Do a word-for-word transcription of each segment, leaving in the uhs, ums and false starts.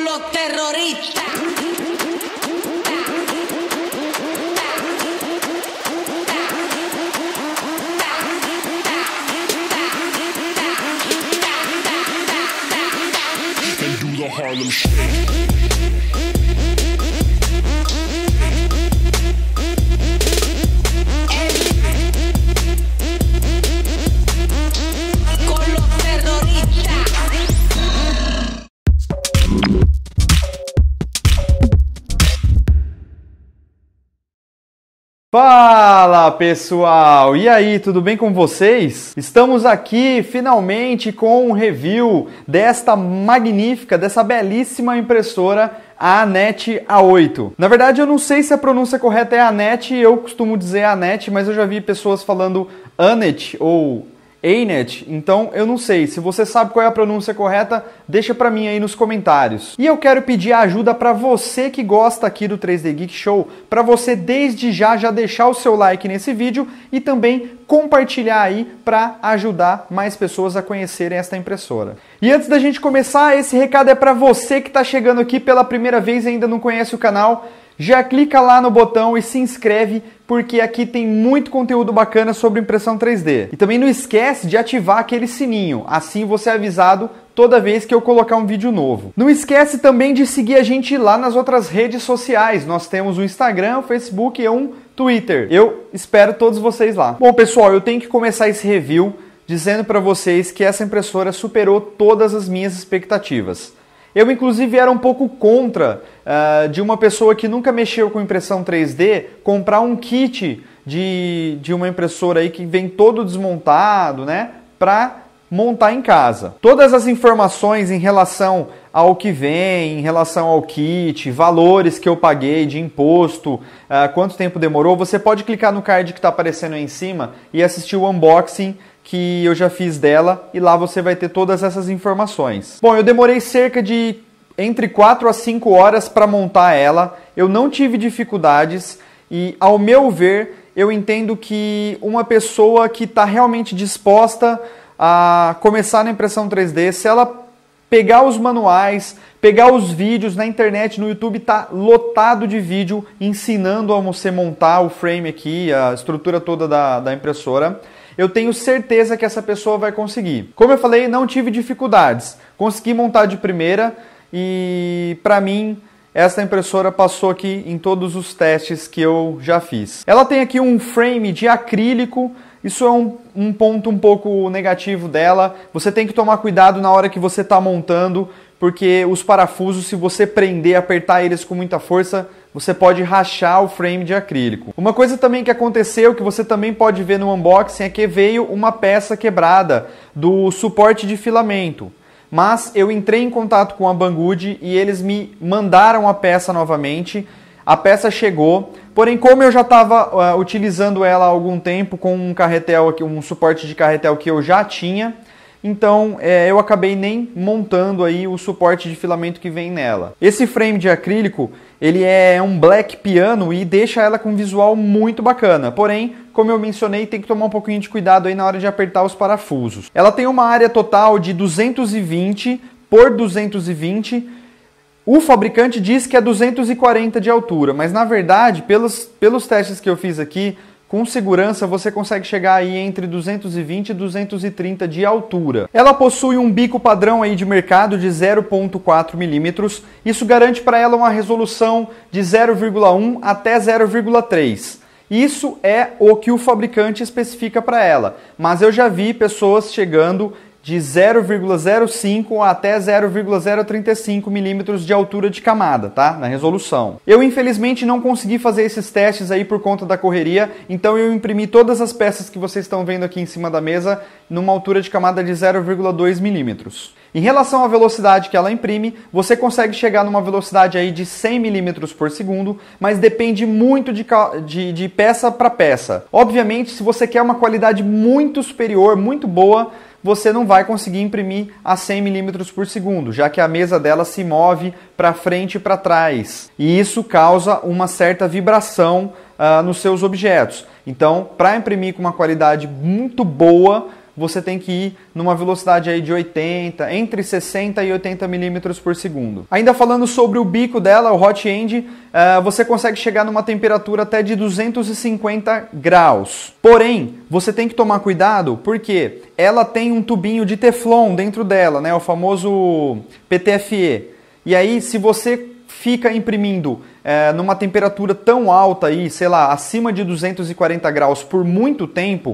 los terroristas. Harlem Shake. Fala pessoal, e aí, tudo bem com vocês? Estamos aqui finalmente com um review desta magnífica, dessa belíssima impressora, a Anet A oito. Na verdade eu não sei se a pronúncia correta é Anet, eu costumo dizer Anet, mas eu já vi pessoas falando Anet ou Anet, então eu não sei. Se você sabe qual é a pronúncia correta, deixa pra mim aí nos comentários. E eu quero pedir ajuda pra você que gosta aqui do três D Geek Show, pra você desde já já deixar o seu like nesse vídeo e também compartilhar aí pra ajudar mais pessoas a conhecerem esta impressora. E antes da gente começar, esse recado é pra você que tá chegando aqui pela primeira vez e ainda não conhece o canal. Já clica lá no botão e se inscreve, porque aqui tem muito conteúdo bacana sobre impressão três D. E também não esquece de ativar aquele sininho, assim você é avisado toda vez que eu colocar um vídeo novo. Não esquece também de seguir a gente lá nas outras redes sociais. Nós temos o Instagram, o Facebook e um Twitter. Eu espero todos vocês lá. Bom pessoal, eu tenho que começar esse review dizendo para vocês que essa impressora superou todas as minhas expectativas. Eu, inclusive, era um pouco contra uh, de uma pessoa que nunca mexeu com impressão três D comprar um kit de, de uma impressora aí que vem todo desmontado, né, para montar em casa. Todas as informações em relação ao que vem, em relação ao kit, valores que eu paguei de imposto, uh, quanto tempo demorou, você pode clicar no card que está aparecendo aí em cima e assistir o unboxing que eu já fiz dela, e lá você vai ter todas essas informações. Bom, eu demorei cerca de entre quatro a cinco horas para montar ela, eu não tive dificuldades e, ao meu ver, eu entendo que uma pessoa que está realmente disposta a começar na impressão três D, se ela pegar os manuais, pegar os vídeos na internet, no YouTube está lotado de vídeo ensinando a você montar o frame aqui, a estrutura toda da, da impressora, eu tenho certeza que essa pessoa vai conseguir. Como eu falei, não tive dificuldades. Consegui montar de primeira e, para mim, essa impressora passou aqui em todos os testes que eu já fiz. Ela tem aqui um frame de acrílico. Isso é um, um ponto um pouco negativo dela. Você tem que tomar cuidado na hora que você está montando, porque os parafusos, se você prender, apertar eles com muita força, você pode rachar o frame de acrílico. Uma coisa também que aconteceu, que você também pode ver no unboxing, é que veio uma peça quebrada do suporte de filamento. Mas eu entrei em contato com a Banggood e eles me mandaram a peça novamente. A peça chegou, porém como eu já estava uh, utilizando ela há algum tempo com um carretel aqui, um suporte de carretel que eu já tinha, então é, eu acabei nem montando aí o suporte de filamento que vem nela. Esse frame de acrílico, ele é um black piano e deixa ela com um visual muito bacana. Porém, como eu mencionei, tem que tomar um pouquinho de cuidado aí na hora de apertar os parafusos. Ela tem uma área total de duzentos e vinte por duzentos e vinte. O fabricante diz que é duzentos e quarenta de altura, mas na verdade, pelos, pelos testes que eu fiz aqui, com segurança você consegue chegar aí entre duzentos e vinte e duzentos e trinta de altura. Ela possui um bico padrão aí de mercado de zero ponto quatro milímetros. Isso garante para ela uma resolução de zero vírgula um até zero vírgula três. Isso é o que o fabricante especifica para ela. Mas eu já vi pessoas chegando de zero vírgula zero cinco até zero vírgula zero trinta e cinco milímetros de altura de camada, tá? Na resolução. Eu, infelizmente, não consegui fazer esses testes aí por conta da correria, então eu imprimi todas as peças que vocês estão vendo aqui em cima da mesa numa altura de camada de zero vírgula dois milímetros. Em relação à velocidade que ela imprime, você consegue chegar numa velocidade aí de cem milímetros por segundo, mas depende muito de, de, de peça para peça. Obviamente, se você quer uma qualidade muito superior, muito boa, você não vai conseguir imprimir a cem milímetros por segundo, já que a mesa dela se move para frente e para trás. E isso causa uma certa vibração uh, nos seus objetos. Então, para imprimir com uma qualidade muito boa, você tem que ir numa velocidade aí de oitenta, entre sessenta e oitenta milímetros por segundo. Ainda falando sobre o bico dela, o hot end, uh, você consegue chegar numa temperatura até de duzentos e cinquenta graus. Porém, você tem que tomar cuidado porque ela tem um tubinho de teflon dentro dela, né, o famoso P T F E. E aí, se você fica imprimindo é, numa temperatura tão alta aí, sei lá, acima de duzentos e quarenta graus por muito tempo,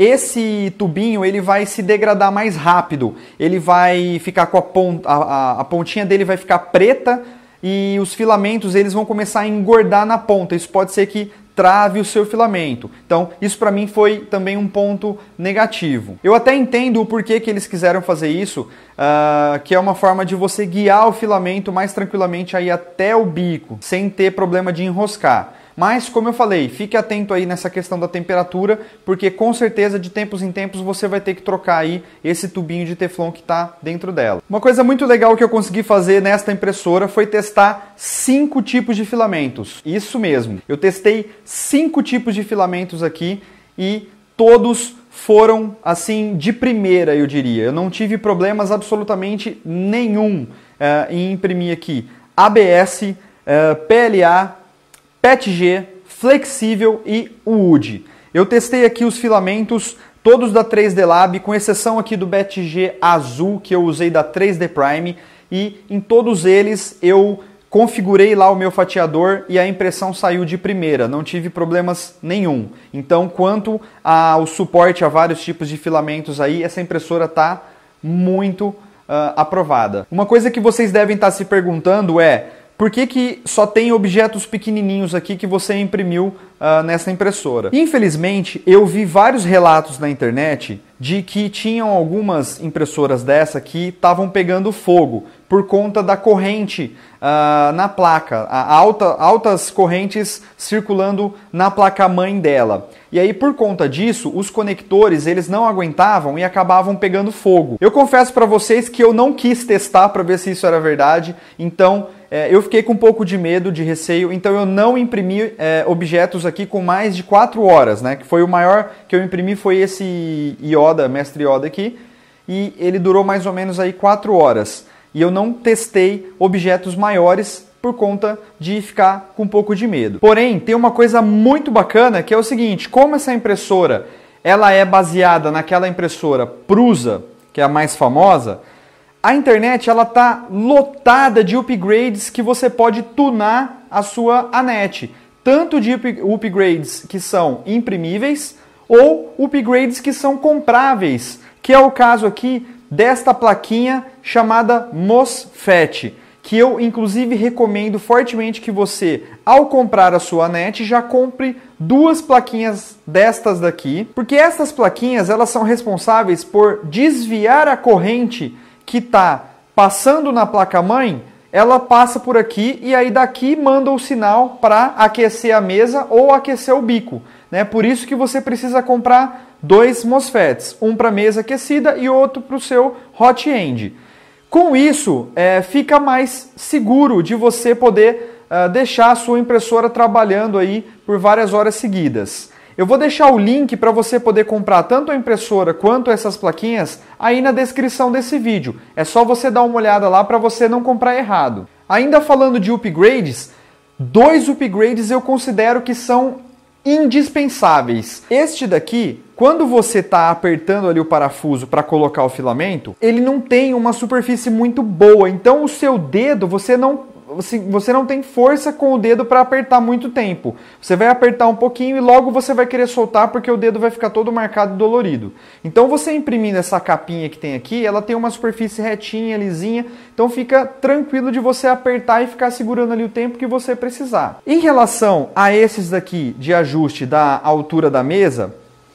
esse tubinho ele vai se degradar mais rápido, ele vai ficar com a ponta, a, a pontinha dele vai ficar preta e os filamentos eles vão começar a engordar na ponta. Isso pode ser que trave o seu filamento. Então, isso para mim foi também um ponto negativo. Eu até entendo o porquê que eles quiseram fazer isso, uh, que é uma forma de você guiar o filamento mais tranquilamente aí até o bico, sem ter problema de enroscar. Mas, como eu falei, fique atento aí nessa questão da temperatura, porque com certeza de tempos em tempos você vai ter que trocar aí esse tubinho de teflon que está dentro dela. Uma coisa muito legal que eu consegui fazer nesta impressora foi testar cinco tipos de filamentos. Isso mesmo, eu testei cinco tipos de filamentos aqui e todos foram assim de primeira, eu diria. Eu não tive problemas absolutamente nenhum uh, em imprimir aqui A B S, uh, P L A, P E T G, flexível e U D. Eu testei aqui os filamentos todos da três D Lab, com exceção aqui do B T G azul que eu usei da três D Prime, e em todos eles eu configurei lá o meu fatiador e a impressão saiu de primeira, não tive problemas nenhum. Então, quanto ao suporte a vários tipos de filamentos aí, essa impressora está muito uh, aprovada. Uma coisa que vocês devem estar se perguntando é: por que que só tem objetos pequenininhos aqui que você imprimiu uh, nessa impressora? Infelizmente, eu vi vários relatos na internet de que tinham algumas impressoras dessa que estavam pegando fogo por conta da corrente uh, na placa, a alta, altas correntes circulando na placa-mãe dela. E aí, por conta disso, os conectores eles não aguentavam e acabavam pegando fogo. Eu confesso para vocês que eu não quis testar para ver se isso era verdade, então é, eu fiquei com um pouco de medo, de receio, então eu não imprimi é, objetos aqui com mais de quatro horas, né? Que foi o maior que eu imprimi, foi esse Yoda, Mestre Yoda aqui, e ele durou mais ou menos aí quatro horas. E eu não testei objetos maiores por conta de ficar com um pouco de medo. Porém, tem uma coisa muito bacana que é o seguinte: como essa impressora ela é baseada naquela impressora Prusa, que é a mais famosa, a internet ela tá lotada de upgrades que você pode tunar a sua Anet. Tanto de upgrades que são imprimíveis ou upgrades que são compráveis, que é o caso aqui desta plaquinha chamada MOSFET, que eu inclusive recomendo fortemente que você, ao comprar a sua Anet, já compre duas plaquinhas destas daqui, porque essas plaquinhas elas são responsáveis por desviar a corrente que está passando na placa-mãe, ela passa por aqui e aí daqui manda o sinal para aquecer a mesa ou aquecer o bico, né? Por isso que você precisa comprar dois MOSFETs, um para a mesa aquecida e outro para o seu hot end. Com isso, é, fica mais seguro de você poder uh, deixar a sua impressora trabalhando aí por várias horas seguidas. Eu vou deixar o link para você poder comprar tanto a impressora quanto essas plaquinhas aí na descrição desse vídeo. É só você dar uma olhada lá para você não comprar errado. Ainda falando de upgrades, dois upgrades eu considero que são indispensáveis. Este daqui, quando você está apertando ali o parafuso para colocar o filamento, ele não tem uma superfície muito boa, então o seu dedo, você não você não tem força com o dedo para apertar muito tempo. Você vai apertar um pouquinho e logo você vai querer soltar porque o dedo vai ficar todo marcado e dolorido. Então você imprimindo essa capinha que tem aqui, ela tem uma superfície retinha, lisinha, então fica tranquilo de você apertar e ficar segurando ali o tempo que você precisar. Em relação a esses daqui de ajuste da altura da mesa,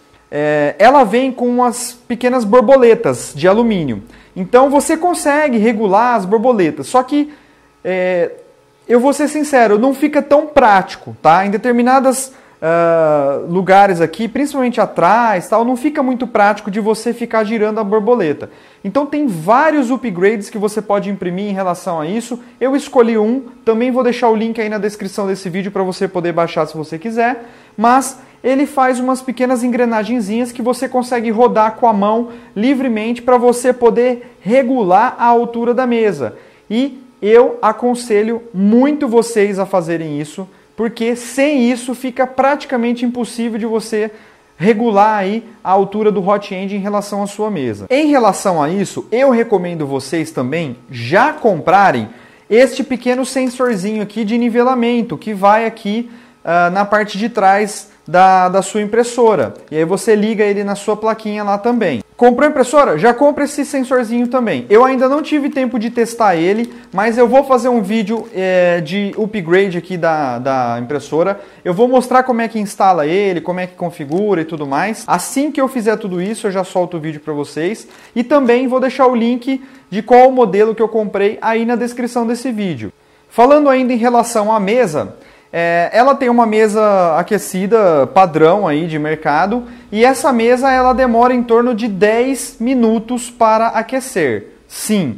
é, ela vem com umas pequenas borboletas de alumínio. Então você consegue regular as borboletas, só que É, eu vou ser sincero, não fica tão prático, tá? Em determinadas uh, lugares aqui, principalmente atrás, tal, não fica muito prático de você ficar girando a borboleta. Então tem vários upgrades que você pode imprimir em relação a isso. Eu escolhi um, também vou deixar o link aí na descrição desse vídeo para você poder baixar se você quiser, mas ele faz umas pequenas engrenagenzinhas que você consegue rodar com a mão livremente para você poder regular a altura da mesa. E eu aconselho muito vocês a fazerem isso, porque sem isso fica praticamente impossível de você regular aí a altura do hot end em relação à sua mesa. Em relação a isso, eu recomendo vocês também já comprarem este pequeno sensorzinho aqui de nivelamento, que vai aqui uh, na parte de trás da, da sua impressora. E aí você liga ele na sua plaquinha lá também. Comprou a impressora? Já compra esse sensorzinho também. Eu ainda não tive tempo de testar ele, mas eu vou fazer um vídeo é, de upgrade aqui da, da impressora. Eu vou mostrar como é que instala ele, como é que configura e tudo mais. Assim que eu fizer tudo isso, eu já solto o vídeo para vocês. E também vou deixar o link de qual o modelo que eu comprei aí na descrição desse vídeo. Falando ainda em relação à mesa, É, ela tem uma mesa aquecida padrão aí de mercado e essa mesa ela demora em torno de dez minutos para aquecer. Sim,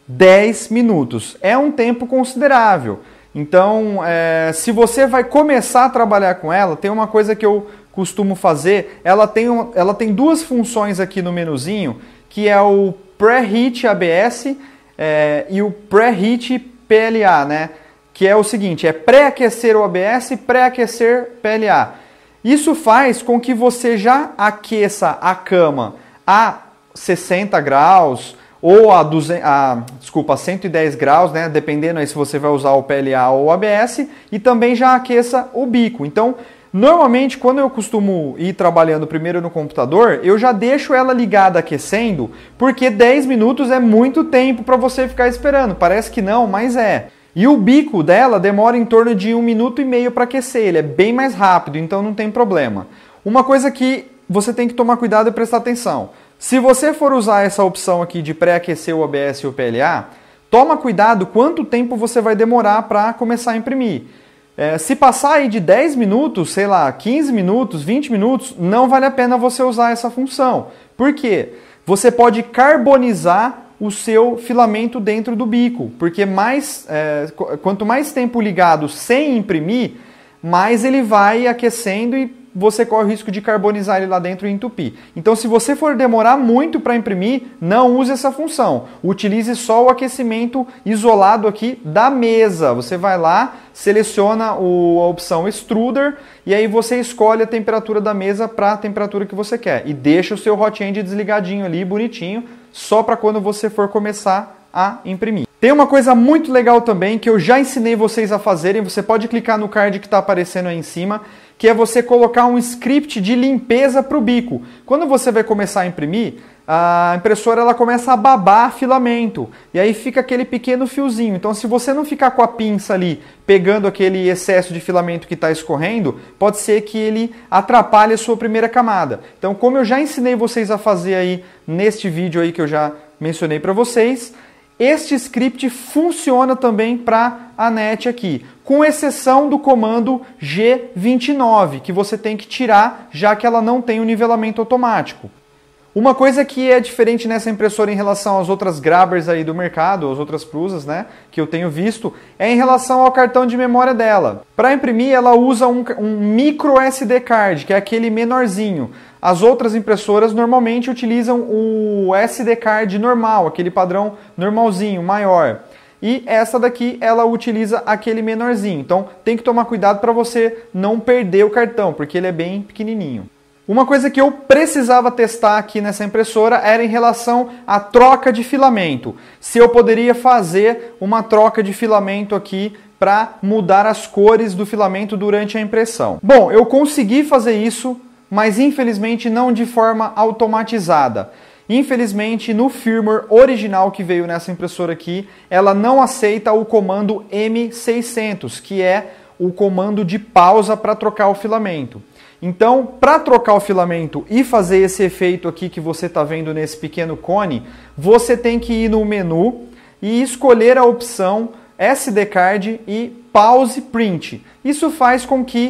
dez minutos. É um tempo considerável. Então, é, se você vai começar a trabalhar com ela, tem uma coisa que eu costumo fazer. Ela tem, um, ela tem duas funções aqui no menuzinho, que é o Preheat A B S é, e o Preheat P L A, né? Que é o seguinte, é pré-aquecer o A B S e pré-aquecer P L A. Isso faz com que você já aqueça a cama a sessenta graus ou a, duzentos, a, desculpa, a cento e dez graus, né, dependendo aí se você vai usar o P L A ou o A B S, e também já aqueça o bico. Então, normalmente, quando eu costumo ir trabalhando primeiro no computador, eu já deixo ela ligada aquecendo, porque dez minutos é muito tempo para você ficar esperando. Parece que não, mas é. E o bico dela demora em torno de um minuto e meio para aquecer, ele é bem mais rápido, então não tem problema. Uma coisa que você tem que tomar cuidado e prestar atenção. Se você for usar essa opção aqui de pré-aquecer o A B S e o P L A, toma cuidado quanto tempo você vai demorar para começar a imprimir. É, se passar aí de dez minutos, sei lá, quinze minutos, vinte minutos, não vale a pena você usar essa função. Por quê? Você pode carbonizar o seu filamento dentro do bico, porque mais, é, quanto mais tempo ligado sem imprimir, mais ele vai aquecendo e você corre o risco de carbonizar ele lá dentro e entupir. Então, se você for demorar muito para imprimir, não use essa função. Utilize só o aquecimento isolado aqui da mesa. Você vai lá, seleciona o, a opção Extruder e aí você escolhe a temperatura da mesa para a temperatura que você quer. E deixa o seu hot end desligadinho ali, bonitinho, só para quando você for começar a imprimir. Tem uma coisa muito legal também que eu já ensinei vocês a fazerem, você pode clicar no card que está aparecendo aí em cima, que é você colocar um script de limpeza para o bico. Quando você vai começar a imprimir, a impressora ela começa a babar filamento, e aí fica aquele pequeno fiozinho. Então, se você não ficar com a pinça ali, pegando aquele excesso de filamento que está escorrendo, pode ser que ele atrapalhe a sua primeira camada. Então, como eu já ensinei vocês a fazer aí neste vídeo aí que eu já mencionei para vocês, este script funciona também para a net aqui, com exceção do comando G vinte e nove, que você tem que tirar, já que ela não tem o nivelamento automático. Uma coisa que é diferente nessa impressora em relação às outras grabbers aí do mercado, as outras Prusas, né, que eu tenho visto, é em relação ao cartão de memória dela. Para imprimir, ela usa um, um micro S D card, que é aquele menorzinho. As outras impressoras normalmente utilizam o S D card normal, aquele padrão normalzinho, maior. E essa daqui, ela utiliza aquele menorzinho. Então, tem que tomar cuidado para você não perder o cartão, porque ele é bem pequenininho. Uma coisa que eu precisava testar aqui nessa impressora era em relação à troca de filamento. Se eu poderia fazer uma troca de filamento aqui para mudar as cores do filamento durante a impressão. Bom, eu consegui fazer isso, mas infelizmente não de forma automatizada. Infelizmente, no firmware original que veio nessa impressora aqui, ela não aceita o comando M seiscentos, que é o comando de pausa para trocar o filamento. Então, para trocar o filamento e fazer esse efeito aqui que você está vendo nesse pequeno cone, você tem que ir no menu e escolher a opção S D card e Pause Print. Isso faz com que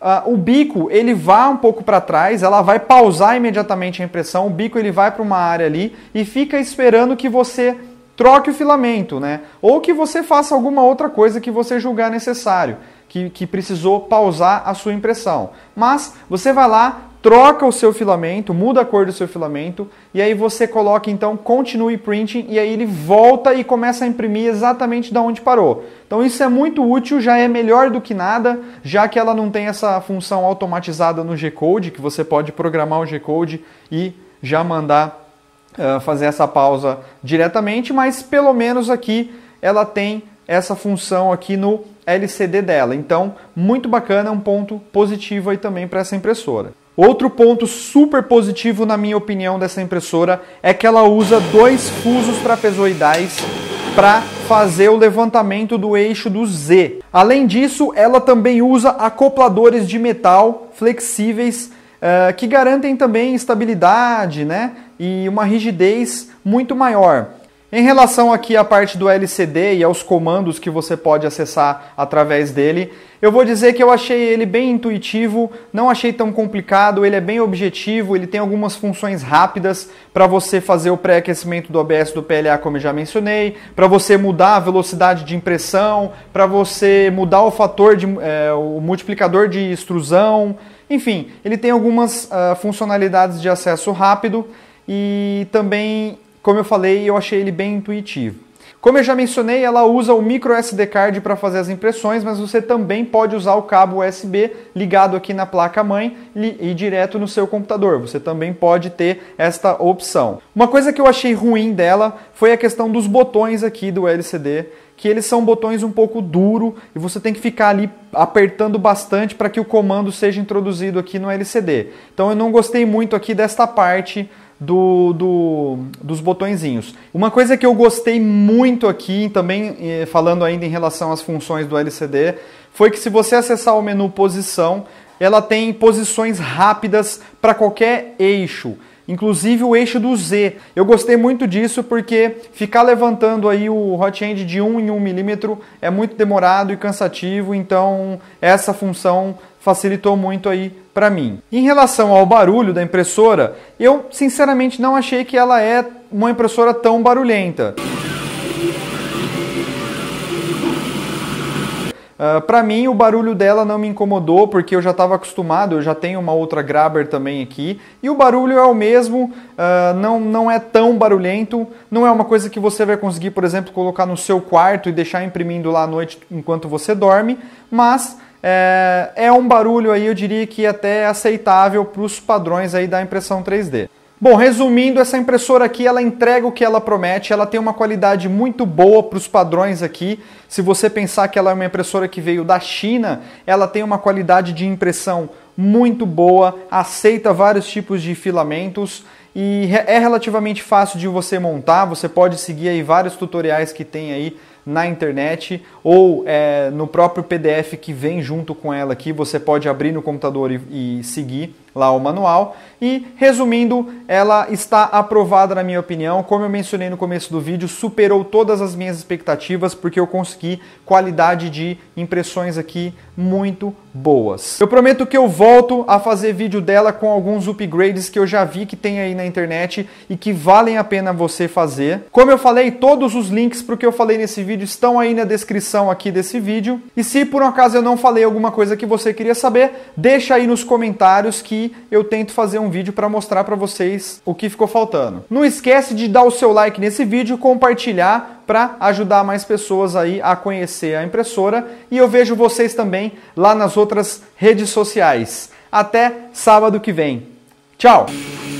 uh, o bico ele vai um pouco para trás, ela vai pausar imediatamente a impressão, o bico ele vai para uma área ali e fica esperando que você troque o filamento, né? Ou que você faça alguma outra coisa que você julgar necessário, que, que precisou pausar a sua impressão. Mas você vai lá, troca o seu filamento, muda a cor do seu filamento, e aí você coloca então continue printing, e aí ele volta e começa a imprimir exatamente da onde parou. Então isso é muito útil, já é melhor do que nada, já que ela não tem essa função automatizada no G-Code, que você pode programar o G-Code e já mandar uh, fazer essa pausa diretamente, mas pelo menos aqui ela tem essa função aqui no L C D dela. Então, muito bacana, um ponto positivo aí também para essa impressora. Outro ponto super positivo, na minha opinião, dessa impressora é que ela usa dois fusos trapezoidais para fazer o levantamento do eixo do Z. Além disso, ela também usa acopladores de metal flexíveis uh, que garantem também estabilidade, né, e uma rigidez muito maior. Em relação aqui à parte do L C D e aos comandos que você pode acessar através dele, eu vou dizer que eu achei ele bem intuitivo, não achei tão complicado, ele é bem objetivo, ele tem algumas funções rápidas para você fazer o pré-aquecimento do O B S do P L A, como eu já mencionei, para você mudar a velocidade de impressão, para você mudar o fator, de, é, o multiplicador de extrusão, enfim, ele tem algumas uh, funcionalidades de acesso rápido e também, como eu falei, eu achei ele bem intuitivo. Como eu já mencionei, ela usa o micro S D card para fazer as impressões, mas você também pode usar o cabo U S B ligado aqui na placa-mãe e direto no seu computador. Você também pode ter esta opção. Uma coisa que eu achei ruim dela foi a questão dos botões aqui do L C D, que eles são botões um pouco duros e você tem que ficar ali apertando bastante para que o comando seja introduzido aqui no L C D. Então eu não gostei muito aqui desta parte Do, do, dos botõezinhos. Uma coisa que eu gostei muito aqui, também falando ainda em relação às funções do L C D, foi que se você acessar o menu posição, ela tem posições rápidas para qualquer eixo, inclusive o eixo do Z. Eu gostei muito disso porque ficar levantando aí o hot end de um em um milímetro é muito demorado e cansativo, então essa função facilitou muito aí para mim. Em relação ao barulho da impressora, eu sinceramente não achei que ela é uma impressora tão barulhenta. Uh, para mim o barulho dela não me incomodou porque eu já estava acostumado, eu já tenho uma outra Grabber também aqui e o barulho é o mesmo, uh, não, não é tão barulhento, não é uma coisa que você vai conseguir, por exemplo, colocar no seu quarto e deixar imprimindo lá à noite enquanto você dorme, mas é, é um barulho aí, eu diria que até aceitável para os padrões aí da impressão três D. Bom, resumindo, essa impressora aqui, ela entrega o que ela promete, ela tem uma qualidade muito boa para os padrões aqui. Se você pensar que ela é uma impressora que veio da China, ela tem uma qualidade de impressão muito boa, aceita vários tipos de filamentos e é relativamente fácil de você montar. Você pode seguir aí vários tutoriais que tem aí na internet ou é, no próprio P D F que vem junto com ela aqui, você pode abrir no computador e, e seguir lá o manual. E resumindo, ela está aprovada na minha opinião, como eu mencionei no começo do vídeo, superou todas as minhas expectativas porque eu consegui qualidade de impressões aqui muito boas. Eu prometo que eu volto a fazer vídeo dela com alguns upgrades que eu já vi que tem aí na internet e que valem a pena você fazer. Como eu falei, todos os links para o que eu falei nesse vídeo estão aí na descrição aqui desse vídeo. E se por um acaso eu não falei alguma coisa que você queria saber, deixa aí nos comentários que eu tento fazer um vídeo para mostrar para vocês o que ficou faltando. Não esquece de dar o seu like nesse vídeo, compartilhar para ajudar mais pessoas aí a conhecer a impressora. E eu vejo vocês também lá nas outras redes sociais. Até sábado que vem. Tchau!